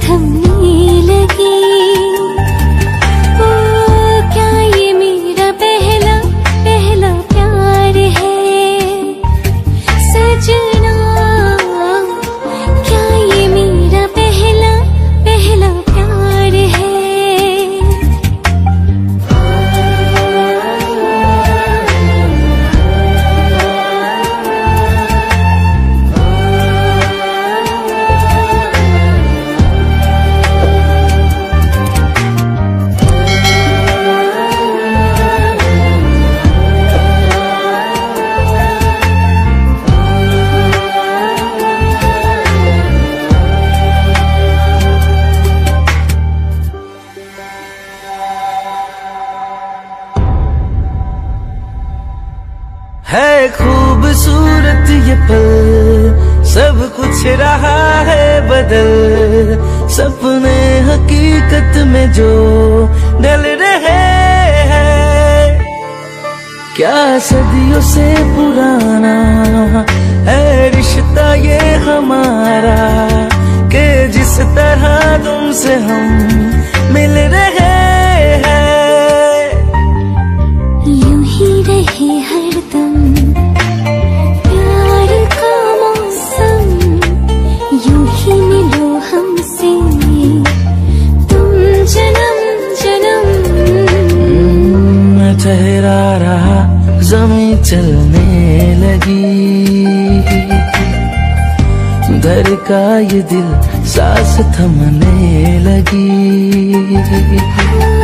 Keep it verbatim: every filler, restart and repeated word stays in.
थमने लगी। ओ क्या ये मेरा पहला पहला प्यार है सजना, क्या ये मेरा पहला पहला प्यार है। है खूबसूरत ये पल, सब कुछ रहा है बदल, सपने हकीकत में जो ढल रहे हैं। क्या सदियों से पुराना है रिश्ता ये हमारा, कि जिस तरह तुमसे हम मिल रहे हैं। यूं ही रहे हरदम प्यार का मौसम, यूं ही मिलो हमसे तुम जन्म जन्म। मैं ठहरा रहा ज़मीं चलने लगी, धर का ये दिल सांस थमने लगी।